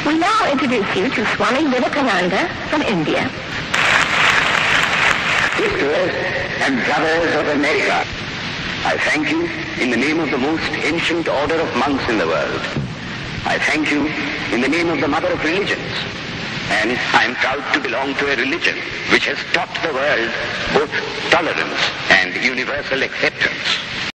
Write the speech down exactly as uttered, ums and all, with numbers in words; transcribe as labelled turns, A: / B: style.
A: We now introduce you to Swami Vivekananda from India.
B: Sisters and brothers of America, I thank you in the name of the most ancient order of monks in the world. I thank you in the name of the mother of religions. And I am proud to belong to a religion which has taught the world both tolerance and universal acceptance.